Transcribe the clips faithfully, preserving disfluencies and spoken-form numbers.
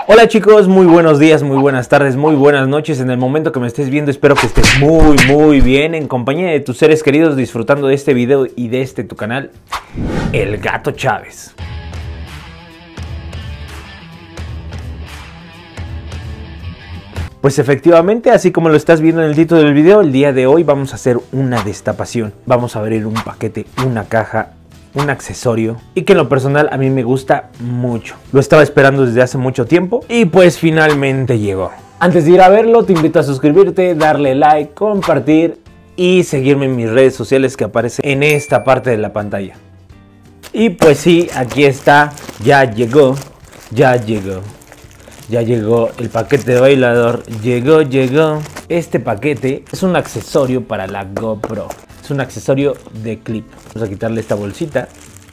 Hola chicos, muy buenos días, muy buenas tardes, muy buenas noches. En el momento que me estés viendo, espero que estés muy muy bien en compañía de tus seres queridos, disfrutando de este video y de este tu canal, El Gato Chávez. Pues efectivamente, así como lo estás viendo en el título del video, el día de hoy vamos a hacer una destapación. Vamos a abrir un paquete, una caja, un accesorio y que en lo personal a mí me gusta mucho. Lo estaba esperando desde hace mucho tiempo y pues finalmente llegó. Antes de ir a verlo, te invito a suscribirte, darle like, compartir y seguirme en mis redes sociales que aparecen en esta parte de la pantalla. Y pues sí, aquí está, ya llegó, ya llegó. Ya llegó el paquete de bailador, llegó, llegó. Este paquete es un accesorio para la GoPro. Es un accesorio de clip. Vamos a quitarle esta bolsita.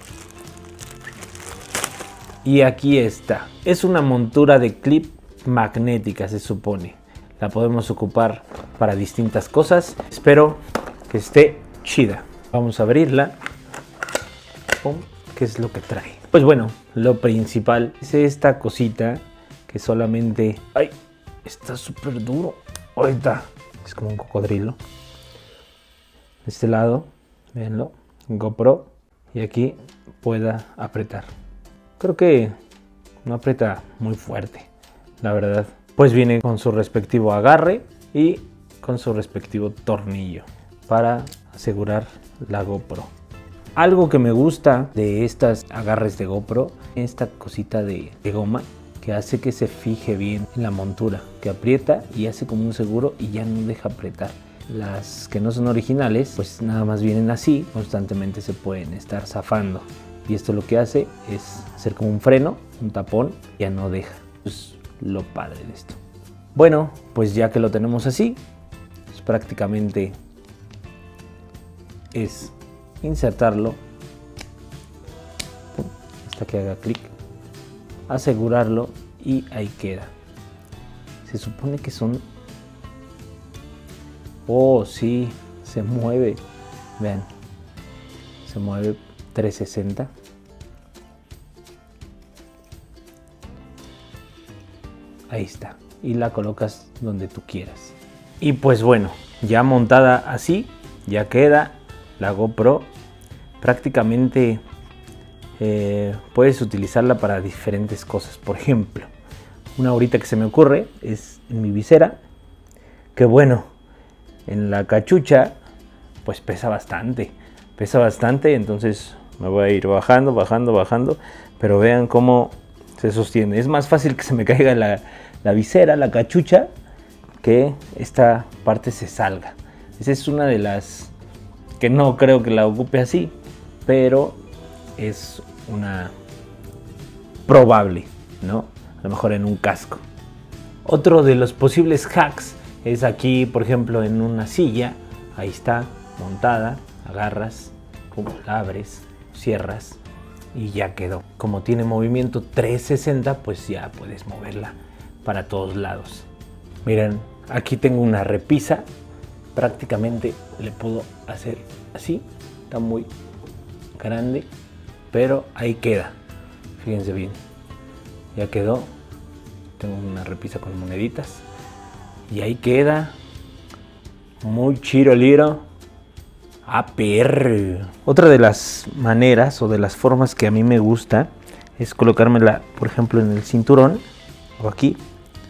Y aquí está. Es una montura de clip magnética, se supone. La podemos ocupar para distintas cosas. Espero que esté chida. Vamos a abrirla. Pum. ¿Qué es lo que trae? Pues bueno, lo principal es esta cosita que solamente... ¡Ay! Está súper duro. Ahorita es como un cocodrilo. De este lado, véanlo, GoPro. Y aquí pueda apretar. Creo que no aprieta muy fuerte, la verdad. Pues viene con su respectivo agarre y con su respectivo tornillo para asegurar la GoPro. Algo que me gusta de estas agarres de GoPro, esta cosita de, de goma que hace que se fije bien en la montura, que aprieta y hace como un seguro y ya no deja apretar. Las que no son originales, pues nada más vienen así, constantemente se pueden estar zafando. Y esto lo que hace es hacer como un freno, un tapón, ya no deja. Es lo padre de esto. Bueno, pues ya que lo tenemos así, pues prácticamente es insertarlo hasta que haga clic, asegurarlo y ahí queda. Se supone que son... Oh, sí, se mueve. Vean, se mueve trescientos sesenta. Ahí está. Y la colocas donde tú quieras. Y pues bueno, ya montada así, ya queda la GoPro. Prácticamente eh, puedes utilizarla para diferentes cosas. Por ejemplo, una ahorita que se me ocurre es en mi visera. Que bueno, en la cachucha pues pesa bastante. Pesa bastante, entonces me voy a ir bajando, bajando, bajando. Pero vean cómo se sostiene. Es más fácil que se me caiga la, la visera, la cachucha, que esta parte se salga. Esa es una de las que no creo que la ocupe así, pero es una probable, ¿no? A lo mejor en un casco. Otro de los posibles hacks es aquí, por ejemplo, en una silla. Ahí está, montada. Agarras, la abres, cierras y ya quedó. Como tiene movimiento trescientos sesenta, pues ya puedes moverla para todos lados. Miren, aquí tengo una repisa. Prácticamente le puedo hacer así. Está muy grande, pero ahí queda. Fíjense bien. Ya quedó. Tengo una repisa con moneditas. Y ahí queda. Muy chiroliro. A perro. Otra de las maneras o de las formas que a mí me gusta es colocármela, por ejemplo, en el cinturón o aquí.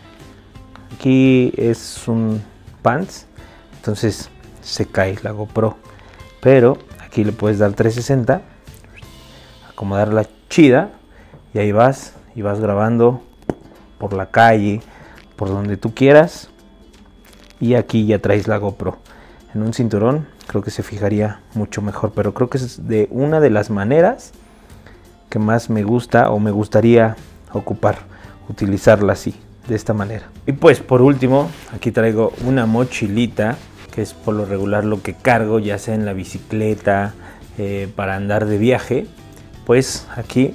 Aquí es un pants, entonces se cae la GoPro. Pero aquí le puedes dar trescientos sesenta, acomodarla chida y ahí vas y vas grabando por la calle, por donde tú quieras. Y aquí ya traes la GoPro. En un cinturón creo que se fijaría mucho mejor, pero creo que es de una de las maneras que más me gusta o me gustaría ocupar, utilizarla así, de esta manera. Y pues por último, aquí traigo una mochilita, que es por lo regular lo que cargo, ya sea en la bicicleta, eh, para andar de viaje. Pues aquí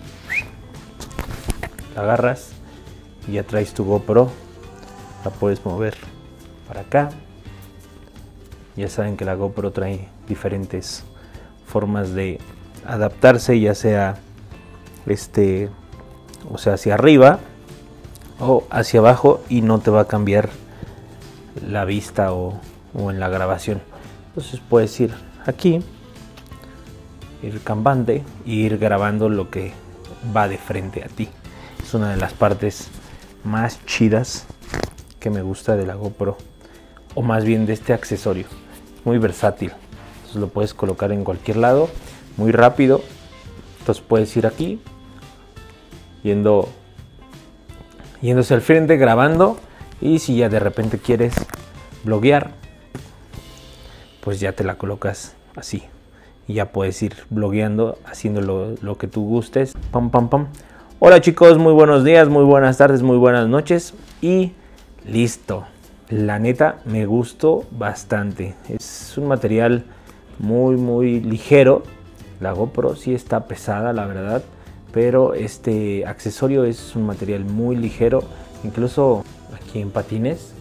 la agarras y ya traes tu GoPro, la puedes mover para acá. Ya saben que la GoPro trae diferentes formas de adaptarse, ya sea este, o sea, hacia arriba o hacia abajo y no te va a cambiar la vista o, o en la grabación. Entonces puedes ir aquí, ir cambante y ir grabando lo que va de frente a ti. Es una de las partes más chidas que me gusta de la GoPro, o más bien de este accesorio. Muy versátil, entonces lo puedes colocar en cualquier lado, muy rápido. Entonces puedes ir aquí, yendo, yéndose al frente, grabando, y si ya de repente quieres bloguear, pues ya te la colocas así. Y ya puedes ir blogueando, haciendo lo, lo que tú gustes. Pam, pam, pam. Hola chicos, muy buenos días, muy buenas tardes, muy buenas noches. Y listo. La neta me gustó bastante. Es un material muy, muy ligero. La GoPro sí está pesada, la verdad. Pero este accesorio es un material muy ligero. Incluso aquí en patines.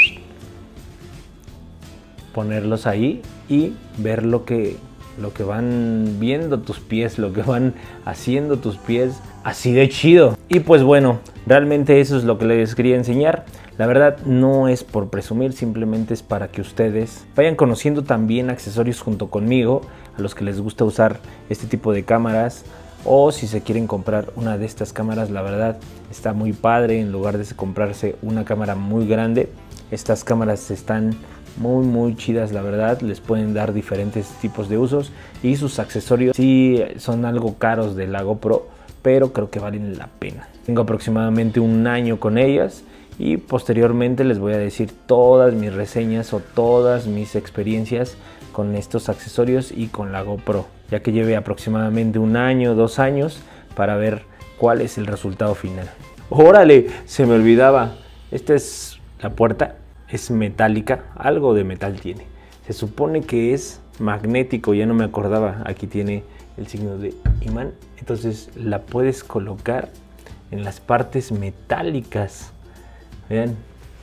Ponerlos ahí y ver lo que... lo que van viendo tus pies, lo que van haciendo tus pies, así de chido. Y pues bueno, realmente eso es lo que les quería enseñar. La verdad no es por presumir, simplemente es para que ustedes vayan conociendo también accesorios junto conmigo, a los que les gusta usar este tipo de cámaras, o si se quieren comprar una de estas cámaras. La verdad está muy padre. En lugar de comprarse una cámara muy grande, estas cámaras están muy muy chidas, la verdad. Les pueden dar diferentes tipos de usos y sus accesorios sí son algo caros de la GoPro, pero creo que valen la pena. Tengo aproximadamente un año con ellas y posteriormente les voy a decir todas mis reseñas o todas mis experiencias con estos accesorios y con la GoPro, ya que lleve aproximadamente un año, dos años para ver cuál es el resultado final. ¡Órale! Se me olvidaba, esta es la puerta. Es metálica, algo de metal tiene. Se supone que es magnético, ya no me acordaba. Aquí tiene el signo de imán. Entonces la puedes colocar en las partes metálicas. Vean.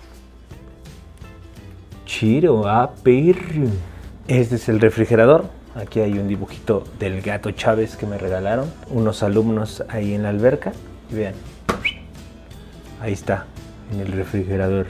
Chiro, a perro. Este es el refrigerador. Aquí hay un dibujito del gato Chávez que me regalaron unos alumnos ahí en la alberca. Y vean. Ahí está, en el refrigerador.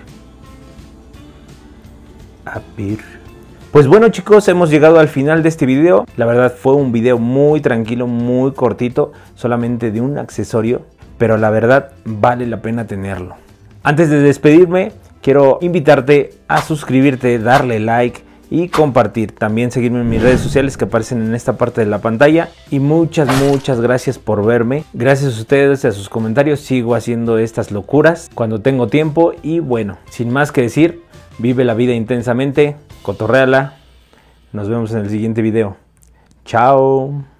A ver. Pues bueno chicos, hemos llegado al final de este video. La verdad fue un video muy tranquilo, muy cortito, solamente de un accesorio, pero la verdad vale la pena tenerlo. Antes de despedirme, quiero invitarte a suscribirte, darle like y compartir. También seguirme en mis redes sociales que aparecen en esta parte de la pantalla. Y muchas, muchas gracias por verme. Gracias a ustedes y a sus comentarios sigo haciendo estas locuras cuando tengo tiempo. Y bueno, sin más que decir, vive la vida intensamente, cotorréala. Nos vemos en el siguiente video. Chao.